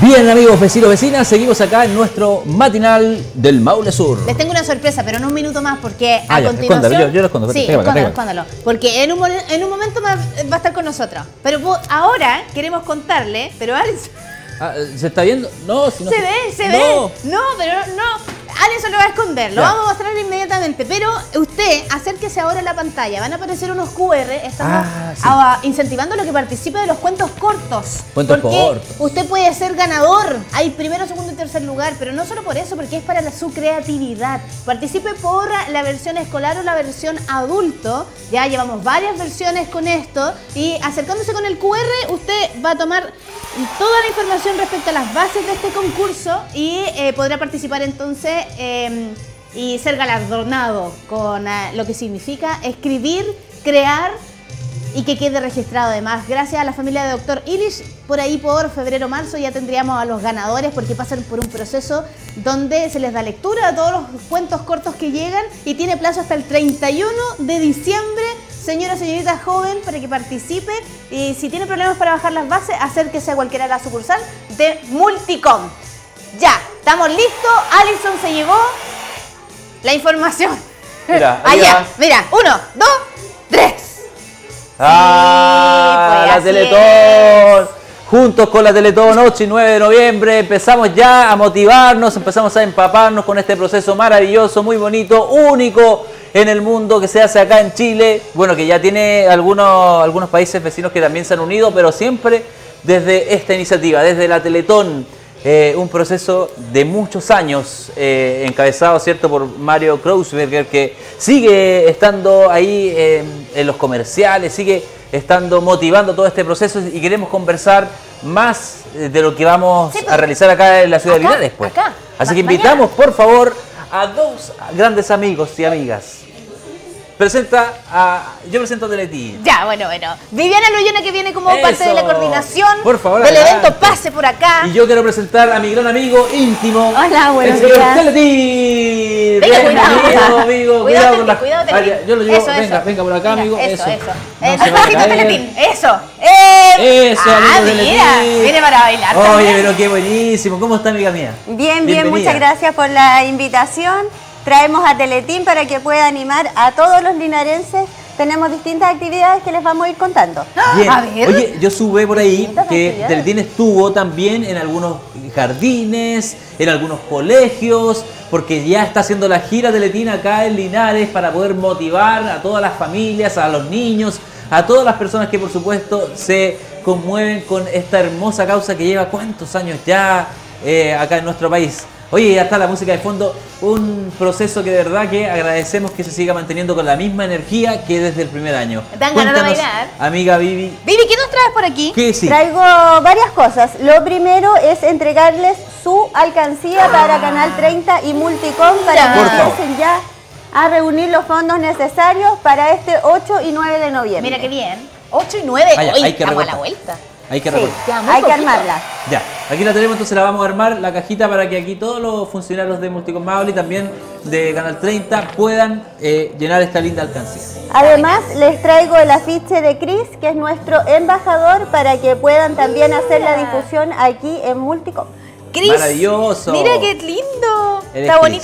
Bien, amigos, vecinos, vecinas, seguimos acá en nuestro matinal del Maule Sur. Les tengo una sorpresa, pero no un minuto más, porque a ya, continuación... yo lo escondo. Sí, escóndalo. Porque en un momento va a estar con nosotros. Pero ahora queremos contarle, pero Alex... ¿Se está viendo? No, si no... Se ve. No, pero no. Alex lo va a esconder, lo vamos a mostrar inmediatamente. Pero usted, acérquese ahora a la pantalla. Van a aparecer unos QR. Estamos incentivando a lo que participe de los cuentos cortos. Cuentos cortos. Usted puede ser ganador. Hay primero, segundo y tercer lugar. Pero no solo por eso, porque es para su creatividad. Participe por la versión escolar o la versión adulto. Ya llevamos varias versiones con esto. Y acercándose con el QR, usted va a tomar toda la información respecto a las bases de este concurso y podrá participar entonces y ser galardonado con lo que significa escribir, crear y que quede registrado además. Gracias a la familia de Dr. Illich, por ahí por febrero o marzo ya tendríamos a los ganadores, porque pasan por un proceso donde se les da lectura a todos los cuentos cortos que llegan y tiene plazo hasta el 31 de diciembre. Señorita joven, para que participe, y si tiene problemas para bajar las bases, acérquese a cualquiera de la sucursal de Multicom. Ya, estamos listos. Alison se llevó la información. Mira, allá, mira, 1, 2, 3. ¡Ah! Sí, pues la Teletón. Juntos con la Teletón, 8 y 9 de noviembre, empezamos ya a motivarnos, empezamos a empaparnos con este proceso maravilloso, muy bonito, único en el mundo, que se hace acá en Chile. Bueno, que ya tiene algunos países vecinos que también se han unido, pero siempre desde esta iniciativa, desde la Teletón. Un proceso de muchos años, encabezado, ¿cierto?, por Mario Kreuzberger, que sigue estando ahí en los comerciales, sigue estando motivando todo este proceso, y queremos conversar más de lo que vamos a realizar acá en la ciudad de Linares, pues. Así que invitamos, por favor, a dos grandes amigos y amigas. Yo presento a Teletín. Ya, bueno. Viviana Loyola, que viene como parte de la coordinación del evento, pase por acá. Y yo quiero presentar a mi gran amigo íntimo. Hola, buenos días. días. Teletín. Venga, amigo. Cuidado con la... Yo lo llevo, venga por acá, amigo. Eso. Teletín. Eso, amigo Teletín. Viene para bailar. Oye, pero qué buenísimo. ¿Cómo está, amiga mía? Bien, muchas gracias por la invitación. Traemos a Teletín para que pueda animar a todos los linarenses. Tenemos distintas actividades que les vamos a ir contando. Bien. A ver. Oye, yo subí por ahí que Teletín estuvo también en algunos jardines, en algunos colegios, porque ya está haciendo la gira Teletín acá en Linares para poder motivar a todas las familias, a los niños, a todas las personas que por supuesto se conmueven con esta hermosa causa que lleva cuántos años ya acá en nuestro país. Oye, ya está la música de fondo, un proceso que de verdad que agradecemos que se siga manteniendo con la misma energía que desde el primer año. ¿Dan ganas de bailar? Amiga Vivi. Vivi, ¿qué nos traes por aquí? Traigo varias cosas. Lo primero es entregarles su alcancía para Canal 30 y Multicom para que empiecen ya a reunir los fondos necesarios para este 8 y 9 de noviembre. Mira qué bien. 8 y 9, hoy estamos a la vuelta. Hay que armarla. Ya, aquí la tenemos, entonces la vamos a armar, la cajita, para que aquí todos los funcionarios de Multicom Maule y también de Canal 30 puedan llenar esta linda alcancía. Además, les traigo el afiche de Chris, que es nuestro embajador, para que puedan también hacer la difusión aquí en Multicom. Chris, maravilloso. Mira qué lindo. Está bonito,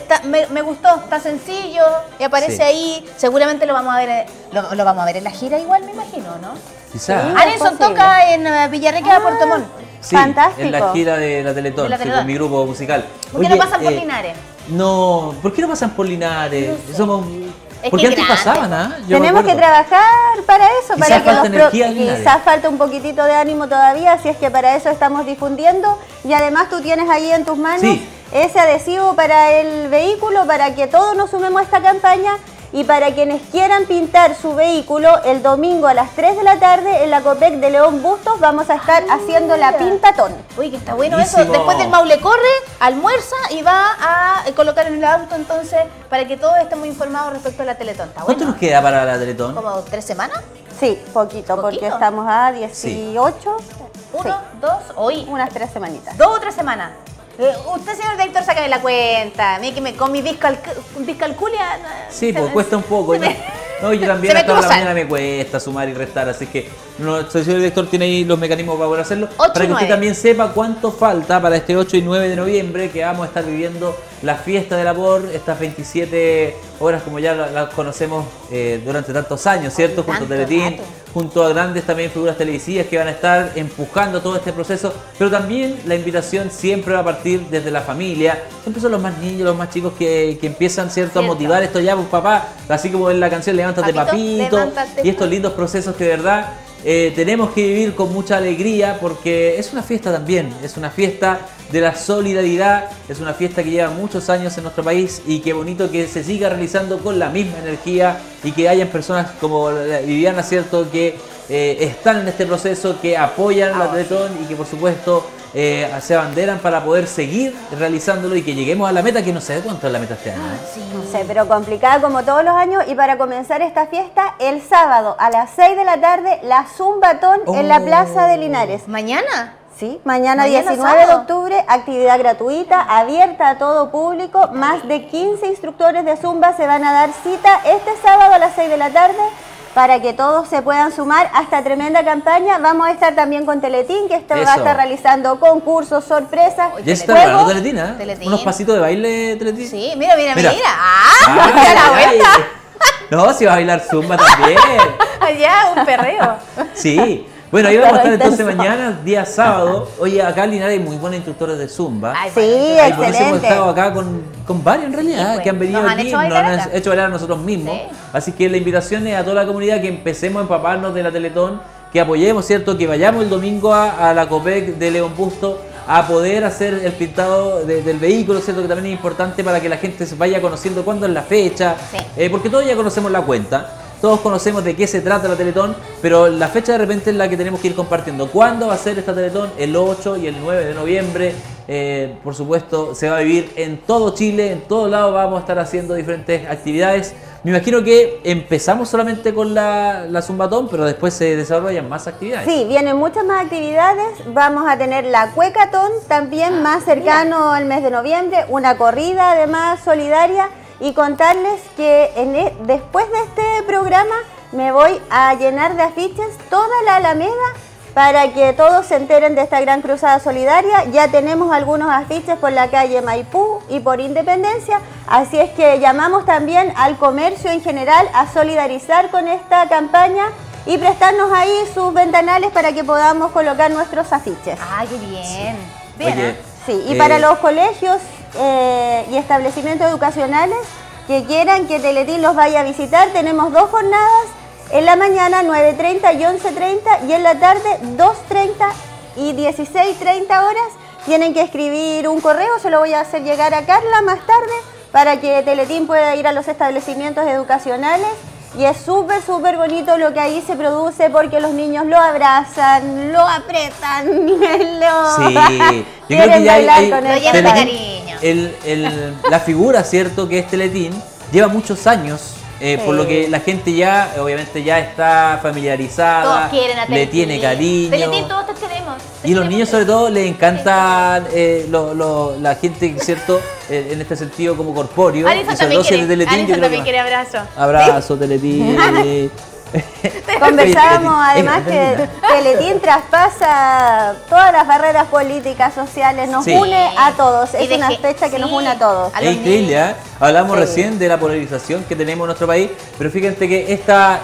me gustó, está sencillo y aparece ahí. Seguramente lo vamos a ver, lo vamos a ver en la gira igual, me imagino, ¿no? Quizás. Sí, Alison toca en Villarrica, Puerto Montt. Sí, fantástico. En la gira de la Teletón, sí, con mi grupo musical. ¿Por qué no pasan por Linares? No, ¿por qué no pasan por Linares? No sé. Somos... Porque antes pasaban, ¿ah? Tenemos que trabajar para eso, quizás para que quizás falta un poquitito de ánimo todavía, así es que para eso estamos difundiendo. Y además tú tienes ahí en tus manos ese adhesivo para el vehículo, para que todos nos sumemos a esta campaña. Y para quienes quieran pintar su vehículo, el domingo a las 3 de la tarde en la Copec de León Bustos vamos a estar haciendo la pintatón. Uy, que está bueno eso. Después del Maule corre, almuerza y va a colocar en el auto, entonces, para que todos estemos informados respecto a la Teletón. ¿Está bueno? ¿Cuánto nos queda para la Teletón? ¿Como 3 semanas? Sí, poquito, porque estamos a 18. ¿Uno, dos, hoy? Unas 3 semanitas. 2 o 3 semanas. Usted, señor director, sácame la cuenta. A mí que con mi discalculia... Sí, pues cuesta un poco. No, yo también hasta la mañana me cuesta sumar y restar, así que nuestro señor director tiene ahí los mecanismos para poder hacerlo. 8 para que 9. usted también sepa cuánto falta para este 8 y 9 de noviembre, que vamos a estar viviendo la fiesta del amor, estas 27 horas como ya las conocemos durante tantos años, ¿cierto? Junto a Teletín, junto a grandes también figuras televisivas que van a estar empujando todo este proceso, pero también la invitación siempre va a partir desde la familia. Siempre son los más niños, los más chicos que empiezan, ¿cierto?, a motivar esto ya, pues papá, así como en la canción Levántate Papito, levántate. Y estos lindos procesos que de verdad tenemos que vivir con mucha alegría, porque es una fiesta también, es una fiesta de la solidaridad, es una fiesta que lleva muchos años en nuestro país y qué bonito que se siga realizando con la misma energía y que hayan personas como Viviana, ¿cierto?, que están en este proceso, que apoyan la Teletón y que por supuesto se abanderan para poder seguir realizándolo y que lleguemos a la meta, que no sé cuánto es la meta este año. Sí. No sé, pero complicada como todos los años. Y para comenzar esta fiesta, el sábado a las 6 de la tarde, la Zumbatón en la Plaza de Linares. ¿Mañana? Sí, mañana 19 de octubre, actividad gratuita, abierta a todo público. Más de 15 instructores de Zumba se van a dar cita este sábado a las 6 de la tarde para que todos se puedan sumar a esta tremenda campaña. Vamos a estar también con Teletín, que va a estar realizando concursos, sorpresas. Ya está preparando Teletín, ¿eh? Teletín. Unos pasitos de baile, Teletín. Sí, mira. ¡Ah! ¡La vuelta! No, si va a bailar Zumba también. Allá, un perreo. Sí. Bueno, ahí vamos a estar entonces mañana, día sábado. Oye, acá en Linares hay muy buenos instructores de Zumba. Ay, sí, excelente. Por eso hemos estado acá con varios en realidad, pues, que han venido aquí, nos han hecho bailar a nosotros mismos. Sí. Así que la invitación es a toda la comunidad que empecemos a empaparnos de la Teletón, que apoyemos, ¿cierto? Que vayamos el domingo a la Copec de León Busto a poder hacer el pintado del vehículo, ¿cierto? Que también es importante para que la gente se vaya conociendo cuándo es la fecha, porque todos ya conocemos la cuenta. Todos conocemos de qué se trata la Teletón, pero la fecha de repente es la que tenemos que ir compartiendo. ¿Cuándo va a ser esta Teletón? El 8 y el 9 de noviembre. Por supuesto, se va a vivir en todo Chile, en todos lados vamos a estar haciendo diferentes actividades. Me imagino que empezamos solamente con la Zumbatón, pero después se desarrollan más actividades. Sí, vienen muchas más actividades. Vamos a tener la Cuecatón también más cercano al mes de noviembre, una corrida además solidaria. Y contarles que después de este programa me voy a llenar de afiches toda la Alameda para que todos se enteren de esta gran cruzada solidaria. Ya tenemos algunos afiches por la calle Maipú y por Independencia, así es que llamamos también al comercio en general a solidarizar con esta campaña y prestarnos ahí sus ventanales para que podamos colocar nuestros afiches. ¡Ah, qué bien! Sí. Oye, sí, y para los colegios y establecimientos educacionales que quieran que Teletín los vaya a visitar, tenemos 2 jornadas, en la mañana 9:30 y 11:30 y en la tarde 2:30 y 16:30 horas. Tienen que escribir un correo, se lo voy a hacer llegar a Carla más tarde para que Teletín pueda ir a los establecimientos educacionales. Y es súper bonito lo que ahí se produce porque los niños lo abrazan, lo apretan, sí, yo creo que ya la figura, ¿cierto?, que es Teletín, lleva muchos años, por lo que la gente ya, obviamente, ya está familiarizada, todos quieren a Teletín, le tiene cariño. Teletín, todos te queremos. Y los niños sobre todo les encanta la gente, ¿cierto?, en este sentido como corpóreo. Alison también quiere abrazo. Abrazo, Teletín. Conversábamos además que Teletín traspasa todas las barreras políticas, sociales, nos une a todos. Es una fecha que nos une a todos. Es increíble, ¿eh? Hablamos recién de la polarización que tenemos en nuestro país, pero fíjense que esta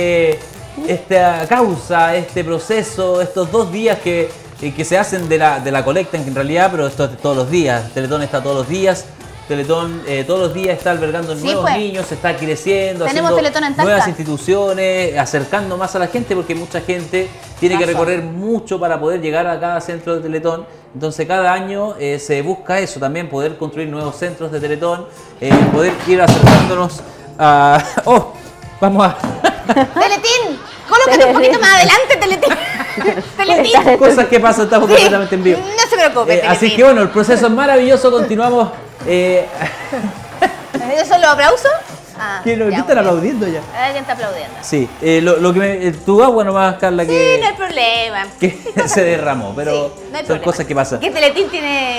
causa, este proceso, estos 2 días que se hacen de la colecta en realidad, pero esto es todos los días. Teletón está todos los días. Teletón todos los días está albergando nuevos niños, está creciendo, haciendo nuevas instituciones, acercando más a la gente, porque mucha gente tiene que recorrer mucho para poder llegar a cada centro de Teletón. Entonces cada año se busca eso también, poder construir nuevos centros de Teletón, poder ir acercándonos a... ¡Oh! Vamos a... ¡Teletín! ¡Colócate un poquito más adelante, Teletín! ¡Teletín! Cosas que pasan, estamos completamente en vivo. No se preocupe, así que bueno, el proceso es maravilloso, continuamos... ¿Esos son los aplausos? ¿Qué están aplaudiendo ya? Alguien está aplaudiendo. Sí, lo que tu agua nomás, Carla, que... Sí, no hay problema. Que se derramó, pero sí, no hay son problema. cosas que pasan. Que Teletín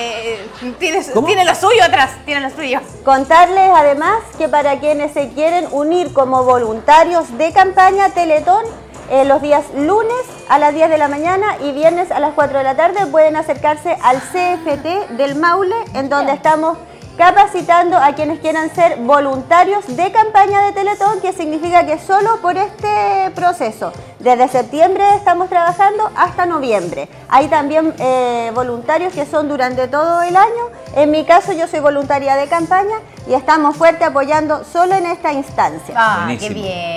tiene lo suyo atrás, tiene lo suyo. Contarles además que para quienes se quieren unir como voluntarios de campaña Teletón, los días lunes a las 10 de la mañana y viernes a las 4 de la tarde pueden acercarse al CFT del Maule, en donde estamos capacitando a quienes quieran ser voluntarios de campaña de Teletón, que significa que solo por este proceso, desde septiembre estamos trabajando hasta noviembre. Hay también voluntarios que son durante todo el año. En mi caso yo soy voluntaria de campaña y estamos fuerte apoyando solo en esta instancia. Ah, buenísimo.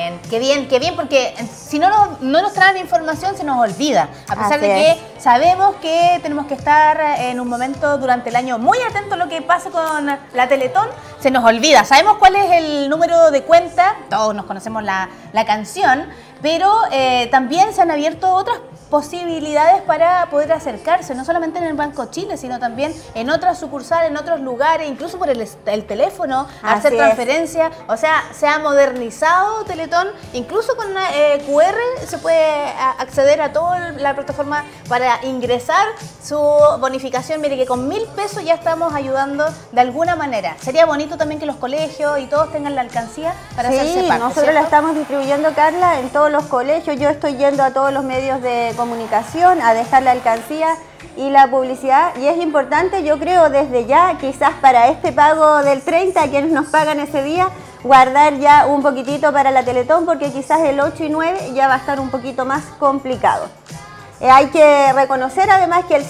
qué bien, porque si no nos traen información se nos olvida. A pesar Así de que es. sabemos que tenemos que estar en un momento durante el año muy atentos a lo que pasa con la Teletón, se nos olvida. Sabemos cuál es el número de cuenta, todos nos conocemos la canción, pero también se han abierto otras posibilidades para poder acercarse, no solamente en el Banco Chile, sino también en otras sucursales, en otros lugares, incluso por el teléfono, hacer transferencias. O sea, se ha modernizado Teletón, incluso con una QR se puede acceder a toda la plataforma para ingresar su bonificación. Mire que con 1.000 pesos ya estamos ayudando de alguna manera. Sería bonito también que los colegios y todos tengan la alcancía para hacerse parte. Nosotros ¿cierto? la estamos distribuyendo, Carla, en todos los colegios. Yo estoy yendo a todos los medios de comunicación a dejar la alcancía y la publicidad, y es importante, yo creo, desde ya, quizás para este pago del 30, quienes nos pagan ese día, guardar ya un poquitito para la Teletón, porque quizás el 8 y 9 ya va a estar un poquito más complicado. Hay que reconocer además que el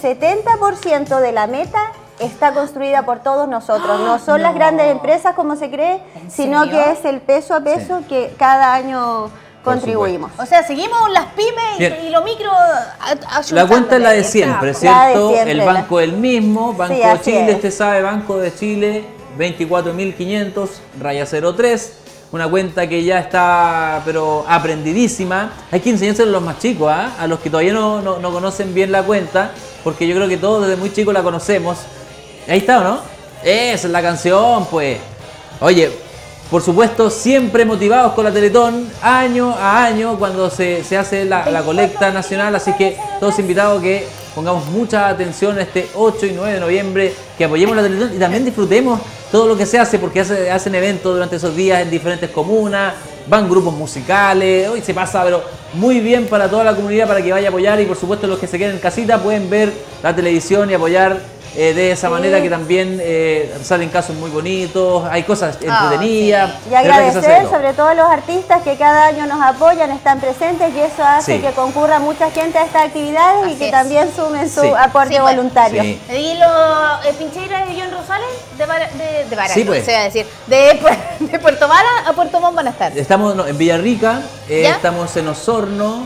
70% de la meta está construida por todos nosotros, no son las grandes empresas como se cree, sino que es el peso a peso que cada año contribuimos. O sea, seguimos las pymes y lo micro La cuenta es la de siempre, ¿cierto? siempre, el banco es el mismo, Banco Sí, así Chile, es. usted sabe, Banco de Chile, 24.500, raya 03, una cuenta que ya está, pero aprendidísima. Hay que enseñárselo a los más chicos, ¿ah? A los que todavía no conocen bien la cuenta, porque yo creo que todos desde muy chicos la conocemos. Ahí está, ¿o no? Esa es la canción, pues. Oye, por supuesto, siempre motivados con la Teletón, año a año, cuando se hace la colecta nacional. Así que todos invitados a que pongamos mucha atención este 8 y 9 de noviembre, que apoyemos la Teletón y también disfrutemos todo lo que se hace, porque hacen eventos durante esos días en diferentes comunas, van grupos musicales, hoy se pasa, pero muy bien para toda la comunidad, para que vaya a apoyar. Y por supuesto, los que se queden en casita pueden ver la televisión y apoyar de esa manera, que también salen casos muy bonitos, hay cosas entretenidas. Y agradecer sobre todo a los artistas que cada año nos apoyan, están presentes, y eso hace que concurra mucha gente a estas actividades y que también sumen su aporte voluntario. Sí. ¿Y los Pincheira y John Rosales de Vara? Sí, pues. Se va a decir, de Puerto Vara a Puerto Montt van a estar. Estamos en Villarrica, estamos en Osorno,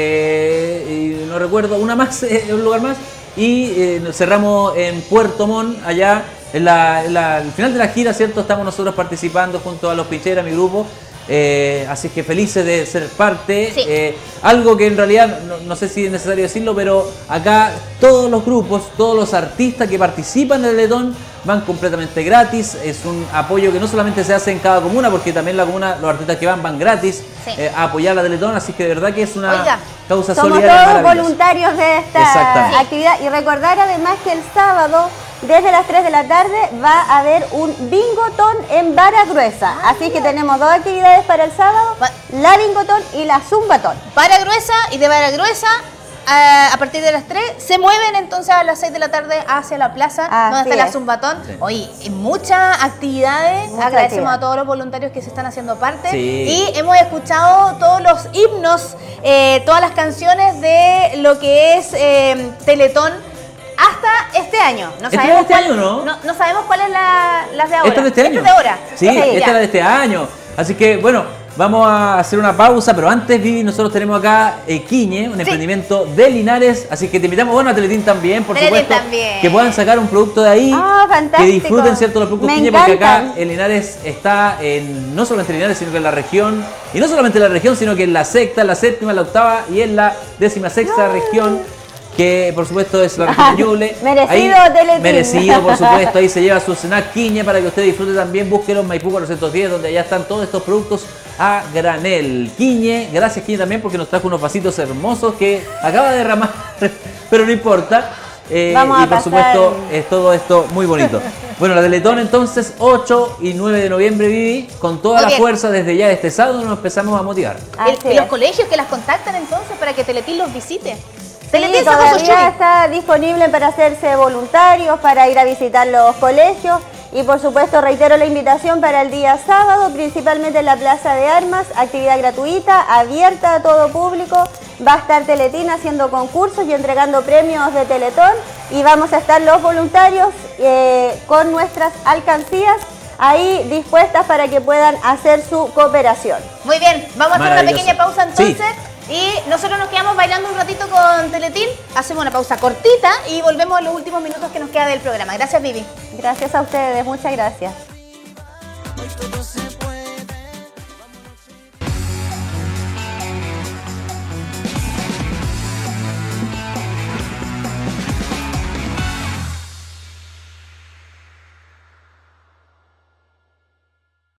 y no recuerdo, un lugar más. Y cerramos en Puerto Montt, allá al final de la gira, ¿cierto? Estamos nosotros participando junto a los Pincheras, mi grupo. Así que felices de ser parte. Sí. Algo que en realidad no sé si es necesario decirlo, pero acá todos los grupos, todos los artistas que participan del Teletón van completamente gratis. Es un apoyo que no solamente se hace en cada comuna, porque también la comuna, los artistas que van gratis a apoyar la Teletón. Así que de verdad que es una causa solidaria. Somos todos voluntarios de esta actividad. Y recordar además que el sábado, desde las 3 de la tarde, va a haber un bingotón en Vara Gruesa. Así que tenemos dos actividades para el sábado, la bingotón y la zumbatón. Vara Gruesa, y de Vara Gruesa a partir de las 3 se mueven entonces a las 6 de la tarde hacia la plaza donde está la zumbatón. Oye, muchas actividades. Agradecemos a todos los voluntarios que se están haciendo parte. Y hemos escuchado todos los himnos, todas las canciones de lo que es Teletón hasta este año. No sabemos no sabemos cuál es la de ahora. ¿Esta de este año? Esta es de ahora. Sí, esta es la de este año. Así que, bueno, vamos a hacer una pausa, pero antes, Vivi, nosotros tenemos acá Quiñe, un emprendimiento de Linares, así que te invitamos, bueno, a Teletín también, por supuesto, que puedan sacar un producto de ahí, que disfruten, ¿cierto?, los productos Quiñe, porque acá en Linares está, no solamente en Linares, sino que en la región, y no solamente en la región, sino que en la sexta, la séptima, la octava y en la 16ª región, que por supuesto es la región de Ñuble. Merecido Teletín. Merecido, por supuesto. Ahí se lleva su snack Quiñe para que usted disfrute también. Búsquelo en Maipú 410, donde allá están todos estos productos a granel. Quiñe, gracias Quiñe también porque nos trajo unos vasitos hermosos que acaba de derramar, pero no importa. Y por supuesto es todo esto muy bonito. Bueno, la Teletón entonces 8 y 9 de noviembre, Vivi, con toda la fuerza desde ya este sábado nos empezamos a motivar. Y los colegios que las contactan entonces para que Teletín los visite. Sí, todavía está disponible para hacerse voluntarios, para ir a visitar los colegios y por supuesto reitero la invitación para el día sábado, principalmente en la Plaza de Armas, actividad gratuita, abierta a todo público. Va a estar Teletín haciendo concursos y entregando premios de Teletón y vamos a estar los voluntarios con nuestras alcancías ahí dispuestas para que puedan hacer su cooperación. Muy bien, vamos a hacer una pequeña pausa entonces. Sí. Y nosotros nos quedamos bailando un ratito con Teletín, hacemos una pausa cortita y volvemos en los últimos minutos que nos queda del programa. Gracias, Vivi. Gracias a ustedes, muchas gracias.